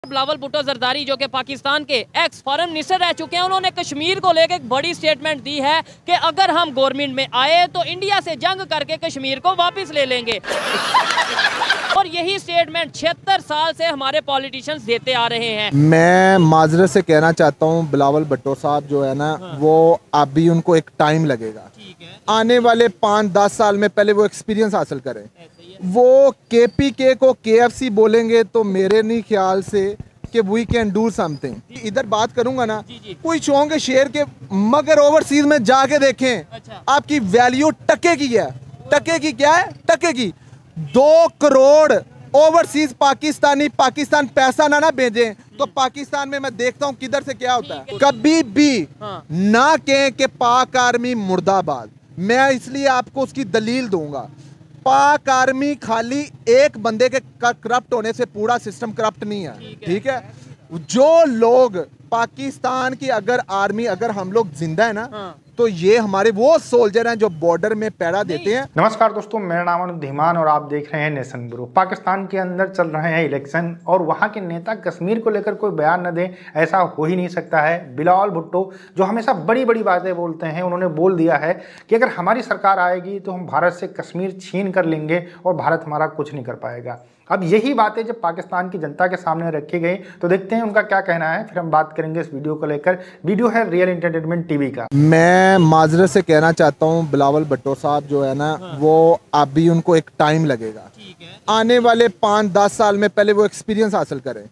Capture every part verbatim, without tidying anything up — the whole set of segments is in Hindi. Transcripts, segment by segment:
बिलावल भुट्टो जरदारी जो कि पाकिस्तान के एक्स फॉरेन मिनिस्टर रह चुके हैं, उन्होंने कश्मीर को लेकर एक बड़ी स्टेटमेंट दी है कि अगर हम गवर्नमेंट में आए तो इंडिया से जंग करके कश्मीर को वापस ले लेंगे। और यही स्टेटमेंट छिहत्तर साल से हमारे पॉलिटिशियंस देते आ रहे हैं। मैं माजरत से कहना चाहता हूँ बिलावल भुट्टो साहब जो है ना, हाँ। वो अभी उनको एक टाइम लगेगा, ठीक है। आने वाले पाँच दस साल में पहले वो एक्सपीरियंस हासिल करें। वो के पी के को के एफ सी बोलेंगे तो मेरे नहीं ख्याल से कि वी कैन डू समथिंग। इधर बात करूंगा ना, कोई होंगे शेर के, मगर ओवरसीज में जाके देखें, अच्छा। आपकी वैल्यू टके की है। टके की क्या है? टके की दो करोड़ ओवरसीज पाकिस्तानी पाकिस्तान पैसा ना ना भेजें तो पाकिस्तान में मैं देखता हूं किधर से क्या होता है। कभी भी हाँ। ना कहें कि पाक आर्मी मुर्दाबाद। मैं इसलिए आपको उसकी दलील दूंगा। पाक आर्मी खाली एक बंदे के करप्ट होने से पूरा सिस्टम करप्ट नहीं है, ठीक है। जो लोग पाकिस्तान की अगर आर्मी, अगर हम लोग जिंदा है ना, हाँ। तो ये हमारे वो सोल्जर हैं जो बॉर्डर में पहरा देते हैं। नमस्कार दोस्तों, मेरा नाम अनुप धीमान और आप देख रहे हैं नेशन ब्यूरो। पाकिस्तान के अंदर चल रहे हैं इलेक्शन और वहां के नेता कश्मीर को लेकर कोई बयान न दें, ऐसा हो ही नहीं सकता है। बिलावल भुट्टो जो हमेशा बड़ी बड़ी बातें बोलते हैं, उन्होंने बोल दिया है कि अगर हमारी सरकार आएगी तो हम भारत से कश्मीर छीन कर लेंगे और भारत हमारा कुछ नहीं कर पाएगा। अब यही बातें जब पाकिस्तान की जनता के सामने रखी गई तो देखते हैं उनका क्या कहना है, फिर हम बात करेंगे इस वीडियो को लेकर। वीडियो है रियल एंटरटेनमेंट टीवी का। मैं माजरत से कहना चाहता हूँ बिलावल भुट्टो साहब जो है ना, हाँ। वो अभी उनको एक टाइम लगेगा, ठीक है। आने वाले पाँच दस साल में पहले वो एक्सपीरियंस हासिल करें।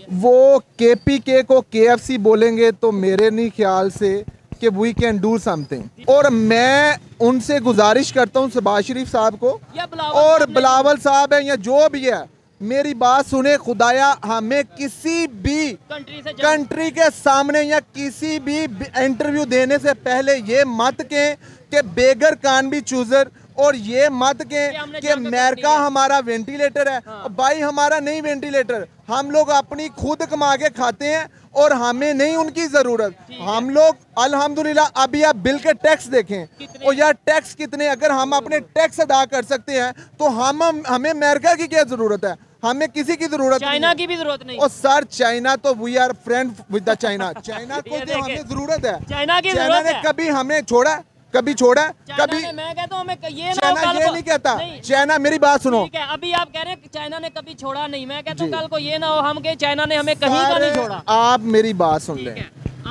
वो के पी के को के एफ सी बोलेंगे तो मेरे नहीं ख्याल से कि वी कैन डू समथिंग। और मैं उनसे गुजारिश करता हूँ शहबाज शरीफ साहब को और बिलावल साहब है या जो भी है, मेरी बात सुने खुदाया। हमें किसी भी कंट्री के सामने या किसी भी इंटरव्यू देने से पहले ये मत कहें कि बेगर कान भी चूजर, और ये मत कहें कि अमेरिका हमारा वेंटिलेटर है। हाँ। भाई हमारा नहीं वेंटिलेटर, हम लोग अपनी खुद कमा के खाते हैं और हमें नहीं उनकी जरूरत। हम लोग अल्हम्दुलिल्लाह, अभी आप बिल के टैक्स देखें और यार टैक्स कितने, अगर हम अपने टैक्स अदा कर सकते हैं तो हम हमें अमेरिका की क्या जरूरत है? हमें किसी की जरूरत, चाइना की भी जरूरत नहीं। और सर चाइना तो we are friend with the China. China को तो हमें जरूरत है। चाइना की चाइना ने कभी हमें छोड़ा, कभी छोड़ा, कभी मैं कहता हूँ ये चाइना ये नहीं कहता। चाइना, मेरी बात सुनो, ठीक है, अभी आप कह रहे हैं चाइना ने कभी छोड़ा नहीं। मैं कहता हूँ कल को ये ना हो हम के चाइना ने हमें कहीं का नहीं छोड़ा। आप मेरी बात सुन लें,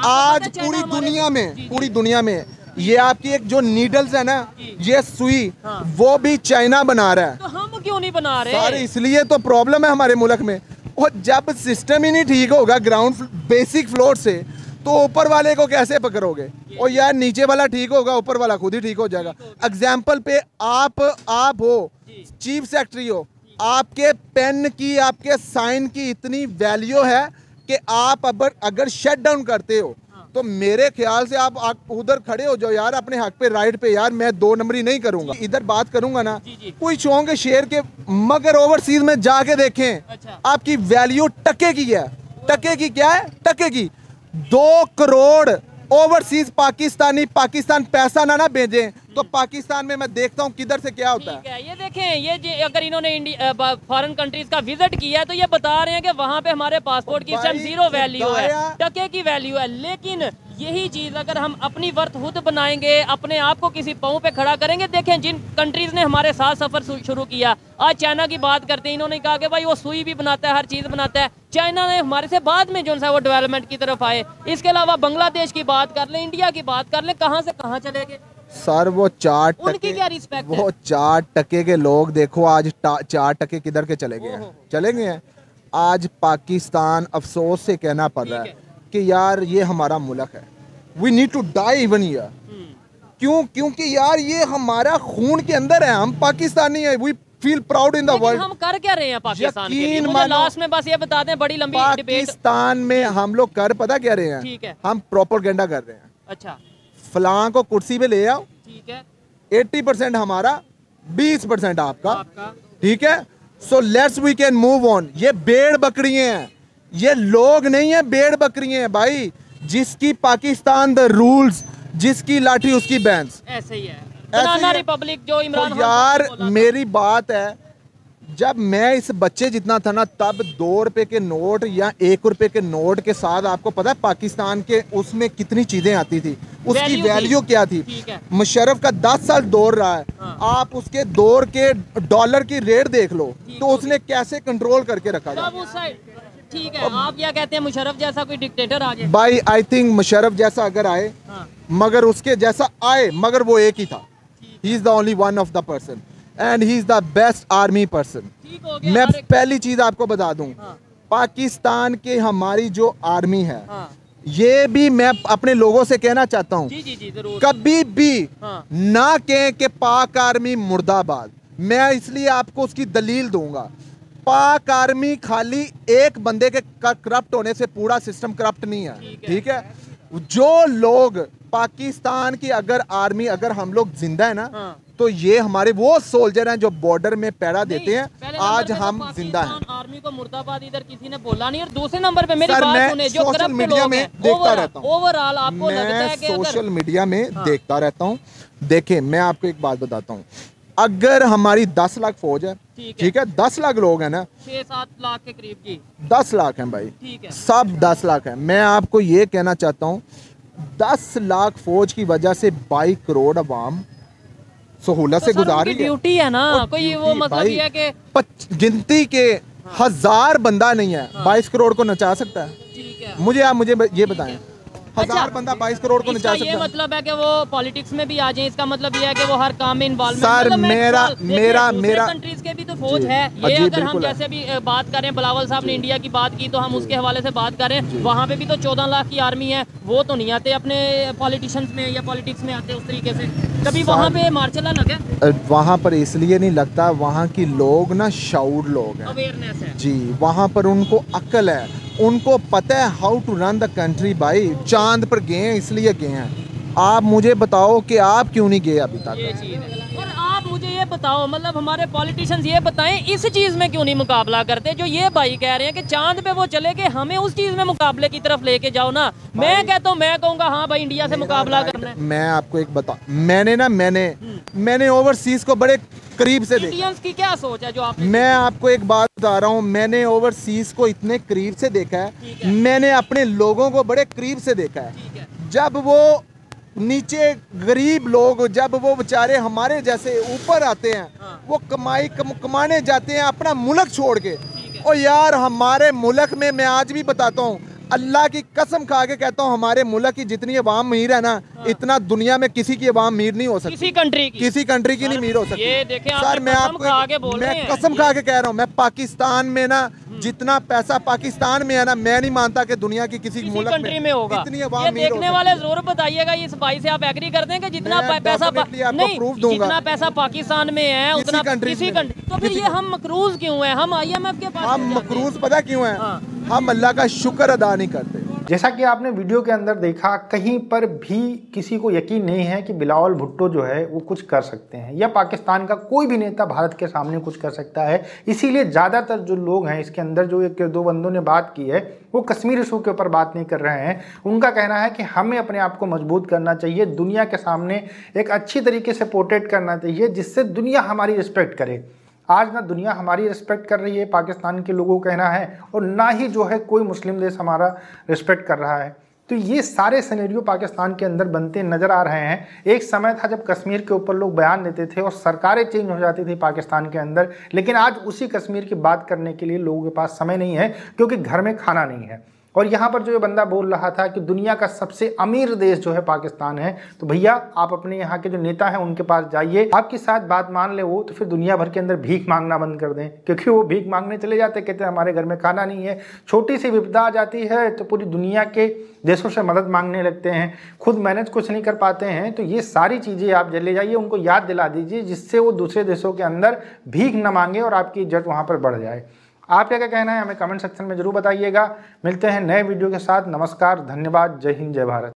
आज पूरी दुनिया में, पूरी दुनिया में ये आपकी एक जो नीडल्स है ना, ये सुई, हाँ। वो भी चाइना बना रहा है। तो हम क्यों नहीं बना रहे? सारे इसलिए तो प्रॉब्लम है हमारे मुल्क में। और जब सिस्टम ही नहीं ठीक होगा ग्राउंड बेसिक फ्लोर से, तो ऊपर वाले को कैसे पकड़ोगे? और यार नीचे वाला ठीक होगा, ऊपर वाला खुद ही ठीक हो जाएगा। एग्जाम्पल पे आप आप हो, चीफ सेक्रेटरी हो, आपके पेन की, आपके साइन की इतनी वैल्यू है कि आप अगर अगर शट डाउन करते हो तो मेरे ख्याल से आप, आप उधर खड़े हो जाओ यार अपने हक पे, राइट पे। यार मैं दो नंबरी नहीं करूंगा। इधर बात करूंगा ना, कोई होंगे शेर के, मगर ओवरसीज में जाके देखें, अच्छा। आपकी वैल्यू टके की है। टके की क्या है? टके की दो करोड़ ओवरसीज पाकिस्तानी पाकिस्तान पैसा ना ना भेजें तो पाकिस्तान में मैं देखता हूँ किधर से क्या होता है। ये देखें, ये अगर इन्होंने इंडिया फॉरेन कंट्रीज का विजिट किया है तो ये बता रहे हैं कि वहाँ पे हमारे पासपोर्ट की जीरो वैल्यू है, टके की वैल्यू है। लेकिन यही चीज अगर हम अपनी वर्थ खुद बनाएंगे, अपने आप को किसी पाँव पे खड़ा करेंगे। देखें जिन कंट्रीज ने हमारे साथ सफर शुरू किया, आज चाइना की बात करते हैं, इन्होंने कहा कि भाई वो सुई भी बनाता है, हर चीज बनाता है। चाइना ने हमारे से बाद में जो सा वो डेवलपमेंट की तरफ आए। इसके अलावा बांग्लादेश की बात कर ले, इंडिया की बात कर ले, कहाँ से कहाँ चले गए सर। वो चार टके, क्या रिस्पेक्ट वो चार टके के लोग देखो आज चार टके किधर के चले गए हैं, चले गए हैं। आज पाकिस्तान अफसोस से कहना पड़ रहा है कि यार ये हमारा मुल्क है, we need to die even here. क्यों? क्योंकि यार ये हमारा खून के अंदर है, हम पाकिस्तानी है, we feel proud in the world. हम कर क्या रहे हैं पाकिस्तान के लिए? मुझे लास्ट में बस ये बता दें, बड़ी लंबी पाकिस्तान में हम लोग कर पता क्या रहे हैं? ठीक है, हम प्रोपेगेंडा कर रहे हैं। अच्छा, फलां को कुर्सी पे ले आओ, ठीक है, अस्सी परसेंट हमारा, बीस परसेंट आपका, ठीक है। So let's we can move on. ये भेड़ बकरियां हैं, ये लोग नहीं है, भेड़ बकरियां हैं भाई। जिसकी पाकिस्तान द रूल्स, जिसकी लाठी उसकी बैंस। ऐसे ही है बनाना रिपब्लिक जो इमरान तो यार मेरी बात है, जब मैं इस बच्चे जितना था ना, तब दो रुपए के नोट या एक रुपए के नोट के साथ आपको पता है पाकिस्तान के उसमें कितनी चीजें आती थी, उसकी वैल्यू क्या थी। मुशर्रफ का दस साल दौर रहा है, हाँ। आप उसके दौर के डॉलर की रेट देख लो तो उसने कैसे कंट्रोल करके रखा था। ठीक है, आप क्या कहते हैं, मुशर्रफ जैसा कोई डिक्टेटर आ जाए? भाई आई थिंक मुशर्रफ जैसा अगर आए, हाँ। मगर उसके जैसा आए, मगर वो एक ही था। He is the only one of the person and he is the best army person. मैं पहली चीज आपको बता दूं, हाँ। पाकिस्तान के हमारी जो आर्मी है, हाँ। ये भी मैं अपने लोगों से कहना चाहता हूँ, कभी भी हाँ। ना कहें कि पाक आर्मी मुर्दाबाद। मैं इसलिए आपको उसकी दलील दूंगा। पाक आर्मी खाली एक बंदे के करप्ट होने से पूरा सिस्टम करप्ट नहीं है, ठीक है। जो लोग पाकिस्तान की अगर आर्मी, अगर हम लोग जिंदा है ना, हाँ। तो ये हमारे वो सोल्जर हैं जो बॉर्डर में पैरा देते हैं। आज हम जिंदा हैं। आर्मी को मुर्दाबाद इधर किसी ने बोला नहीं। और दूसरे नंबर पे मेरी बात सुने, जो सोशल मीडिया में देखता रहता हूँ, ओवरऑल आपको लगता है कि सोशल मीडिया में देखता रहता हूँ। देखें, मैं आपको एक बात बताता हूँ, अगर हमारी दस लाख फौज है, ठीक है, दस लाख लोग हैं ना, छह सात लाख के करीब की, दस लाख हैं भाई, ठीक है, सब दस लाख हैं। मैं आपको ये कहना चाहता हूँ, दस लाख फौज की वजह से बाईस करोड़ अवाम सहूलत से गुजार रही है। ड्यूटी है ना, कोई वो मतलब ये है कि गिनती के हजार बंदा नहीं है, बाईस करोड़ को नचा सकता है। ठीक है, मुझे आप मुझे ये बताएं, हजार अच्छा, बंदा बाईस करोड़ को नचा सकता है। ये मतलब है कि वो पॉलिटिक्स में भी आ जाए, इसका मतलब ये है कि वो हर काम में इन्वॉल्व। सर मतलब मेरा मेरा मेरा कंट्रीज के भी तो फौज है। ये अगर हम जैसे भी बात करें, बिलावल साहब ने इंडिया की बात की तो हम उसके हवाले से बात करें, वहाँ पे भी तो चौदह लाख की आर्मी है। वो तो नहीं आते अपने पॉलिटिशियंस में या पॉलिटिक्स में आते उस तरीके से। कभी वहाँ पे मार्चला लगे? वहाँ पर इसलिए नहीं लगता, वहाँ की लोग ना शाउर लोग हैं, अवेयरनेस है जी। वहाँ पर उनको अक्ल है, उनको पता है how to run the country. भाई चांद पर गए हैं इसलिए गए हैं। आप मुझे बताओ कि आप क्यों नहीं गए अभी तक? ये चीज़ है। और आप मुझे ये बताओ, मतलब हमारे पॉलिटिशियंस ये बताएं इस चीज़ में क्यों नहीं मुकाबला करते? जो ये भाई कह रहे हैं कि चांद पे वो चले गए, हमें उस चीज़ में मुकाबले की तरफ लेके जाओ ना। मैं कहता हूँ, मैं कहूँगा हाँ भाई इंडिया से मुकाबला करना है। मैं आपको एक बता, मैंने ना मैंने मैंने ओवरसीज को बड़े करीब से देखा। इंडियंस की क्या सोच है जो आप? मैं आपको एक बात बता रहा हूँ, मैंने ओवरसीज को इतने करीब से देखा है, है। मैंने अपने लोगों को बड़े करीब से देखा है, है। जब वो नीचे गरीब लोग, जब वो बेचारे हमारे जैसे ऊपर आते हैं, हाँ। वो कमाई कम, कमाने जाते हैं अपना मुल्क छोड़ के। और यार हमारे मुल्क में, मैं आज भी बताता हूँ, अल्लाह की कसम खा के कहता हूँ, हमारे मुल्क की जितनी अवाम अमीर है ना, हाँ। इतना दुनिया में किसी की अवाम अमीर नहीं हो सकती। किसी कंट्री की किसी कंट्री की नहीं अमीर हो सकती। ये देखें, सर मैं आपको मैं कसम खा के कह रहा हूँ, मैं पाकिस्तान में ना जितना पैसा पाकिस्तान में है ना, मैं नहीं मानता कि दुनिया की किसी, किसी मुल्क कंट्री में होगा। इतनी अवाम ये देखने वाले जरूर बताइएगा इस भाई से, आप एग्री करते हैं कि जितना पैसा नहीं, जितना पैसा पाकिस्तान में है उतना किसी कंट्री। तो फिर ये हम मकरूज क्यों है? हम आई एम एफ के पास हम मकरूज पता क्यों है? हम अल्लाह का शुक्र अदा नहीं करते। जैसा कि आपने वीडियो के अंदर देखा, कहीं पर भी किसी को यकीन नहीं है कि बिलावल भुट्टो जो है वो कुछ कर सकते हैं, या पाकिस्तान का कोई भी नेता भारत के सामने कुछ कर सकता है। इसीलिए ज़्यादातर जो लोग हैं इसके अंदर, जो एक दो बंदों ने बात की है, वो कश्मीर इशू के ऊपर बात नहीं कर रहे हैं। उनका कहना है कि हमें अपने आप को मजबूत करना चाहिए, दुनिया के सामने एक अच्छी तरीके से पोर्ट्रेट करना चाहिए, जिससे दुनिया हमारी रिस्पेक्ट करे। आज ना दुनिया हमारी रिस्पेक्ट कर रही है, पाकिस्तान के लोगों का कहना है, और ना ही जो है कोई मुस्लिम देश हमारा रिस्पेक्ट कर रहा है। तो ये सारे सिनेरियो पाकिस्तान के अंदर बनते नज़र आ रहे हैं। एक समय था जब कश्मीर के ऊपर लोग बयान देते थे और सरकारें चेंज हो जाती थी पाकिस्तान के अंदर, लेकिन आज उसी कश्मीर की बात करने के लिए लोगों के पास समय नहीं है, क्योंकि घर में खाना नहीं है। और यहाँ पर जो ये बंदा बोल रहा था कि दुनिया का सबसे अमीर देश जो है पाकिस्तान है, तो भैया आप अपने यहाँ के जो नेता हैं उनके पास जाइए, आपकी साथ बात मान ले वो, तो फिर दुनिया भर के अंदर भीख मांगना बंद कर दें। क्योंकि वो भीख मांगने चले जाते, कहते हैं हमारे घर में खाना नहीं है। छोटी सी विपदा आ जाती है तो पूरी दुनिया के देशों से मदद मांगने लगते हैं, खुद मैनेज कुछ नहीं कर पाते हैं। तो ये सारी चीज़ें आप ले जाइए, उनको याद दिला दीजिए, जिससे वो दूसरे देशों के अंदर भीख न मांगे और आपकी इज्जत वहाँ पर बढ़ जाए। आप क्या क्या कहना है हमें कमेंट सेक्शन में जरूर बताइएगा। मिलते हैं नए वीडियो के साथ। नमस्कार, धन्यवाद, जय हिंद, जय भारत।